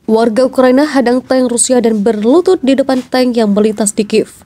Warga Ukraina hadang tank Rusia dan berlutut di depan tank yang melintas di Kiev.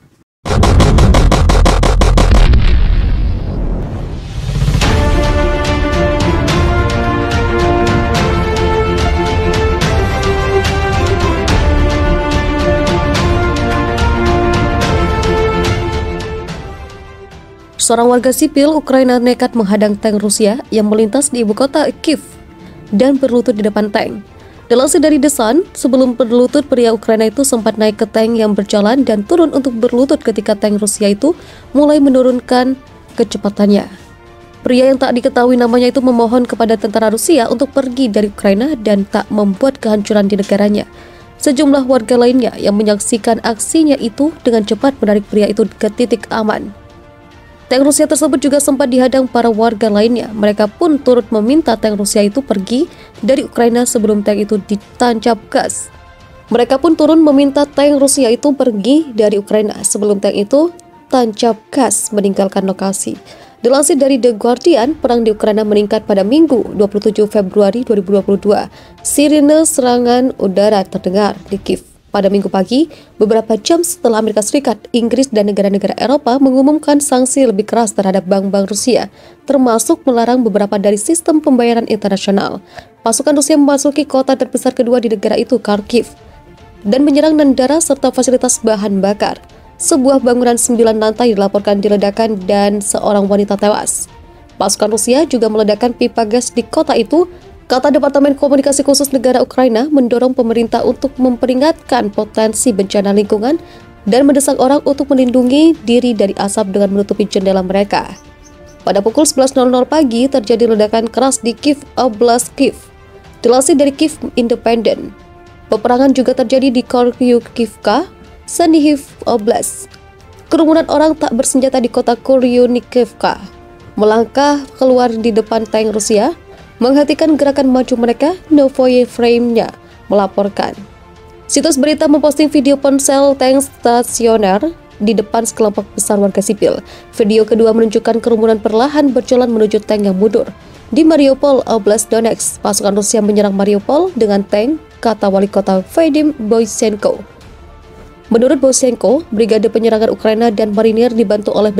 Seorang warga sipil Ukraina nekat menghadang tank Rusia yang melintas di ibu kota Kiev dan berlutut di depan tank. Dilansir dari The Sun, sebelum berlutut, pria Ukraina itu sempat naik ke tank yang berjalan dan turun untuk berlutut ketika tank Rusia itu mulai menurunkan kecepatannya. Pria yang tak diketahui namanya itu memohon kepada tentara Rusia untuk pergi dari Ukraina dan tak membuat kehancuran di negaranya. Sejumlah warga lainnya yang menyaksikan aksinya itu dengan cepat menarik pria itu ke titik aman. Tank Rusia tersebut juga sempat dihadang para warga lainnya. Mereka pun turut meminta tank Rusia itu pergi dari Ukraina sebelum tank itu ditancap gas. Mereka pun turun meminta tank Rusia itu pergi dari Ukraina sebelum tank itu tancap gas meninggalkan lokasi. Dilansir dari The Guardian, perang di Ukraina meningkat pada Minggu 27 Februari 2022. Sirine serangan udara terdengar di Kiev. Pada Minggu pagi, beberapa jam setelah Amerika Serikat, Inggris, dan negara-negara Eropa mengumumkan sanksi lebih keras terhadap bank-bank Rusia, termasuk melarang beberapa dari sistem pembayaran internasional. Pasukan Rusia memasuki kota terbesar kedua di negara itu, Kharkiv, dan menyerang bandara serta fasilitas bahan bakar. Sebuah bangunan 9 lantai dilaporkan diledakkan dan seorang wanita tewas. Pasukan Rusia juga meledakkan pipa gas di kota itu. Kata Departemen Komunikasi Khusus Negara Ukraina mendorong pemerintah untuk memperingatkan potensi bencana lingkungan dan mendesak orang untuk melindungi diri dari asap dengan menutupi jendela mereka. Pada pukul 11.00 pagi terjadi ledakan keras di Kiev, Oblast Kiev. Dilansir dari Kiev Independent, peperangan juga terjadi di Koryunikivka, Chernihiv Oblast. Kerumunan orang tak bersenjata di kota Koryunikivka melangkah keluar di depan tank Rusia, menghentikan gerakan maju mereka. Novoye Frame-nya melaporkan. Situs berita memposting video ponsel tank stasioner di depan sekelompok besar warga sipil. Video kedua menunjukkan kerumunan perlahan berjalan menuju tank yang mundur. Di Mariupol, Oblast Donetsk, pasukan Rusia menyerang Mariupol dengan tank, kata wali kota Vadim Boysenko. Menurut Boysenko, brigade penyerangan Ukraina dan marinir dibantu oleh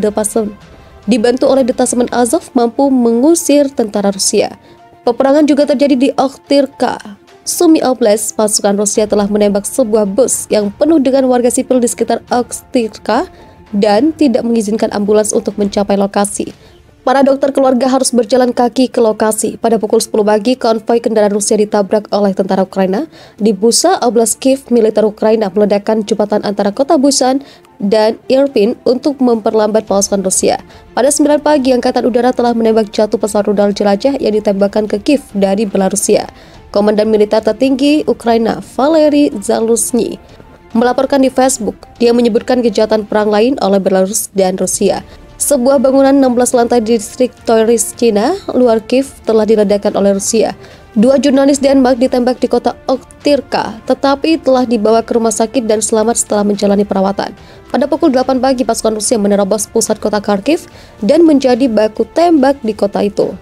detasemen Azov mampu mengusir tentara Rusia. Peperangan juga terjadi di Okhtirka, Sumy Oblast. Pasukan Rusia telah menembak sebuah bus yang penuh dengan warga sipil di sekitar Okhtirka dan tidak mengizinkan ambulans untuk mencapai lokasi. Para dokter keluarga harus berjalan kaki ke lokasi. Pada pukul 10 pagi, konvoi kendaraan Rusia ditabrak oleh tentara Ukraina. Di Busa, Oblast Kiev, militer Ukraina meledakkan jembatan antara kota Busan dan Irpin untuk memperlambat pasukan Rusia. Pada 9 pagi, Angkatan Udara telah menembak jatuh pesawat rudal jelajah yang ditembakkan ke Kiev dari Belarusia. Komandan militer tertinggi Ukraina, Valery Zaluzhny, melaporkan di Facebook. Dia menyebutkan kejahatan perang lain oleh Belarus dan Rusia. Sebuah bangunan 16 lantai di distrik Toryshchina, luar Kiev, telah diledakkan oleh Rusia. 2 jurnalis Denmark ditembak di kota Okhtirka, tetapi telah dibawa ke rumah sakit dan selamat setelah menjalani perawatan. Pada pukul 8 pagi, pasukan Rusia menerobos pusat kota Kharkiv dan menjadi baku tembak di kota itu.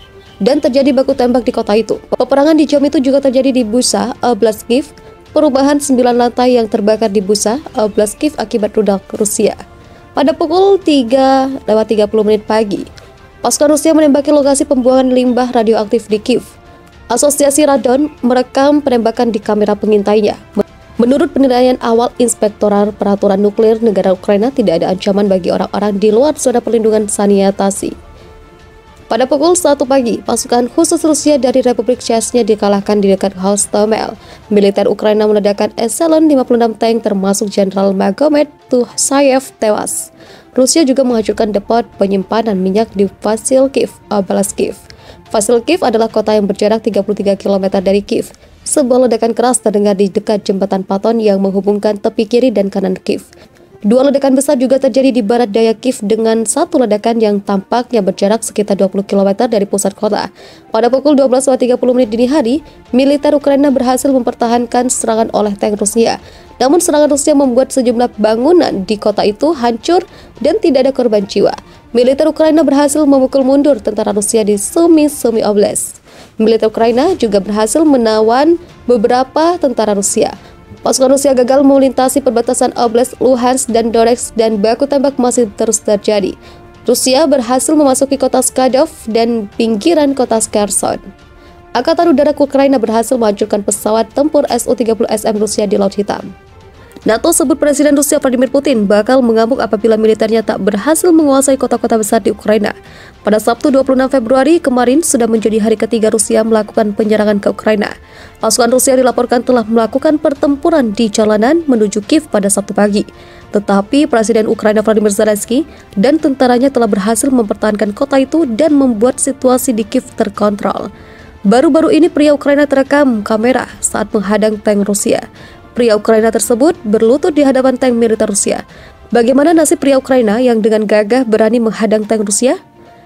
Peperangan di jam itu juga terjadi di Busa, Oblast Kiev. Perubahan 9 lantai yang terbakar di Busa, Oblast Kiev akibat rudal Rusia. Pada pukul 3:30 pagi, pasukan Rusia menembaki lokasi pembuangan limbah radioaktif di Kiev. Asosiasi Radon merekam penembakan di kamera pengintainya. Menurut penilaian awal Inspektorat Peraturan Nuklir Negara Ukraina, tidak ada ancaman bagi orang-orang di luar zona perlindungan sanitasi. Pada pukul 1 pagi, pasukan khusus Rusia dari Republik Chechnya dikalahkan di dekat Hostomel. Militer Ukraina meledakkan Echelon 56 tank termasuk Jenderal Magomed Tusayev tewas. Rusia juga menghancurkan depot penyimpanan minyak di Vasilkiv, Oblast Kiev. Vasilkiv adalah kota yang berjarak 33 km dari Kiev. Sebuah ledakan keras terdengar di dekat jembatan Paton yang menghubungkan tepi kiri dan kanan Kiev. 2 ledakan besar juga terjadi di barat daya Kiev dengan 1 ledakan yang tampaknya berjarak sekitar 20 km dari pusat kota. Pada pukul 12.30 dini hari, militer Ukraina berhasil mempertahankan serangan oleh tank Rusia. Namun serangan Rusia membuat sejumlah bangunan di kota itu hancur dan tidak ada korban jiwa. Militer Ukraina berhasil memukul mundur tentara Rusia di Sumy Oblast. Militer Ukraina juga berhasil menawan beberapa tentara Rusia. Pasukan Rusia gagal melintasi perbatasan Oblast Luhansk dan Donetsk dan baku tembak masih terus terjadi. Rusia berhasil memasuki kota Skadov dan pinggiran kota Kherson. Angkatan Udara Ukraina berhasil menghancurkan pesawat tempur Su-30SM Rusia di Laut Hitam. NATO sebut Presiden Rusia Vladimir Putin bakal mengamuk apabila militernya tak berhasil menguasai kota-kota besar di Ukraina. Pada Sabtu 26 Februari kemarin sudah menjadi hari ketiga Rusia melakukan penyerangan ke Ukraina. Pasukan Rusia dilaporkan telah melakukan pertempuran di jalanan menuju Kiev pada Sabtu pagi. Tetapi Presiden Ukraina Volodymyr Zelensky dan tentaranya telah berhasil mempertahankan kota itu dan membuat situasi di Kiev terkontrol. Baru-baru ini pria Ukraina terekam kamera saat menghadang tank Rusia. Pria Ukraina tersebut berlutut di hadapan tank militer Rusia. Bagaimana nasib pria Ukraina yang dengan gagah berani menghadang tank Rusia?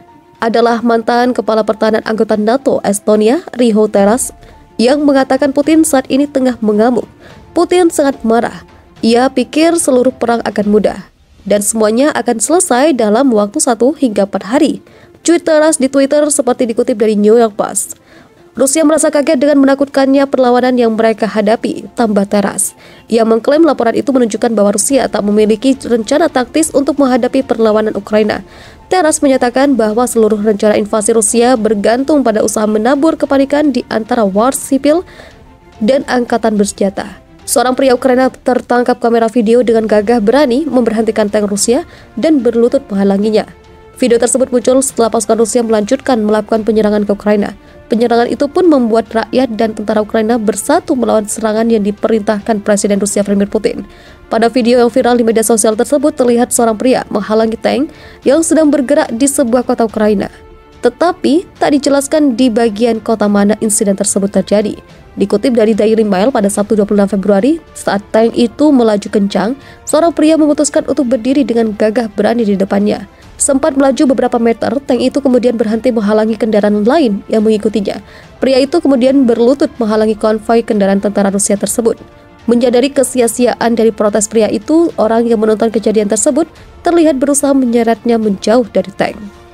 Adalah mantan Kepala Pertahanan anggota NATO Estonia, Riho Teras, yang mengatakan Putin saat ini tengah mengamuk. Putin sangat marah. Ia pikir seluruh perang akan mudah dan semuanya akan selesai dalam waktu 1 hingga 4 hari. Tweet Teras di Twitter seperti dikutip dari New York Post. Rusia merasa kaget dengan menakutkannya perlawanan yang mereka hadapi, tambah Teras. Ia mengklaim laporan itu menunjukkan bahwa Rusia tak memiliki rencana taktis untuk menghadapi perlawanan Ukraina. Teras menyatakan bahwa seluruh rencana invasi Rusia bergantung pada usaha menabur kepanikan di antara war sipil dan angkatan bersenjata. Seorang pria Ukraina tertangkap kamera video dengan gagah berani memberhentikan tank Rusia dan berlutut menghalanginya. Video tersebut muncul setelah pasukan Rusia melanjutkan melakukan penyerangan ke Ukraina. Penyerangan itu pun membuat rakyat dan tentara Ukraina bersatu melawan serangan yang diperintahkan Presiden Rusia Vladimir Putin. Pada video yang viral di media sosial tersebut terlihat seorang pria menghalangi tank yang sedang bergerak di sebuah kota Ukraina. Tetapi tak dijelaskan di bagian kota mana insiden tersebut terjadi. Dikutip dari Daily Mail pada Sabtu 26 Februari, saat tank itu melaju kencang, seorang pria memutuskan untuk berdiri dengan gagah berani di depannya. Sempat melaju beberapa meter, tank itu kemudian berhenti menghalangi kendaraan lain yang mengikutinya. Pria itu kemudian berlutut menghalangi konvoi kendaraan tentara Rusia tersebut. Menyadari kesia-siaan dari protes pria itu, orang yang menonton kejadian tersebut terlihat berusaha menyeretnya menjauh dari tank.